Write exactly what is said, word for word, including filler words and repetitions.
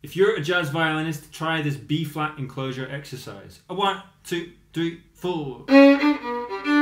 If you're a jazz violinist, try this B flat enclosure exercise. A one, two, three, four.